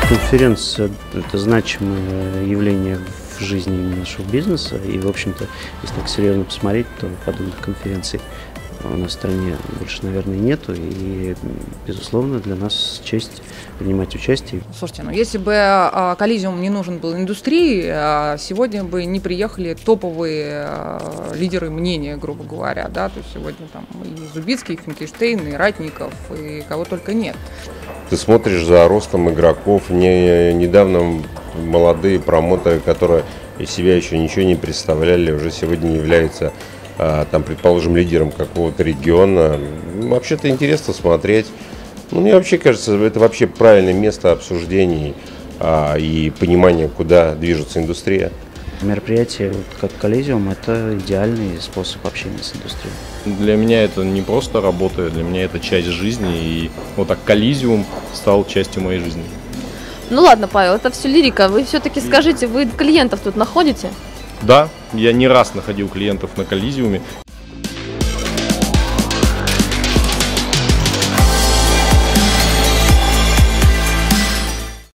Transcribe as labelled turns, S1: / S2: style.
S1: Конференция – это значимое явление в жизни нашего бизнеса. И, в общем-то, если так серьезно посмотреть, то подобных конференций у нас в стране больше, наверное, нету. И, безусловно, для нас честь принимать участие.
S2: Слушайте, ну если бы Коллизиум не нужен был индустрии, сегодня бы не приехали топовые лидеры мнения, грубо говоря, да, то есть сегодня там и Зубицкий, и Финкельштейн, и Ратников, и кого только нет.
S3: Ты смотришь за ростом игроков, недавно молодые промоторы, которые из себя еще ничего не представляли, уже сегодня являются, там, предположим, лидером какого-то региона. Вообще-то интересно смотреть. Ну, мне вообще кажется, это вообще правильное место обсуждений и понимания, куда движется индустрия.
S1: Мероприятие, как Коллизиум, это идеальный способ общения с индустрией.
S4: Для меня это не просто работа, для меня это часть жизни. И вот так Коллизиум стал частью моей жизни.
S5: Ну ладно, Павел, это все лирика. Вы все-таки скажите, вы клиентов тут находите?
S4: Да, я не раз находил клиентов на Коллизиуме.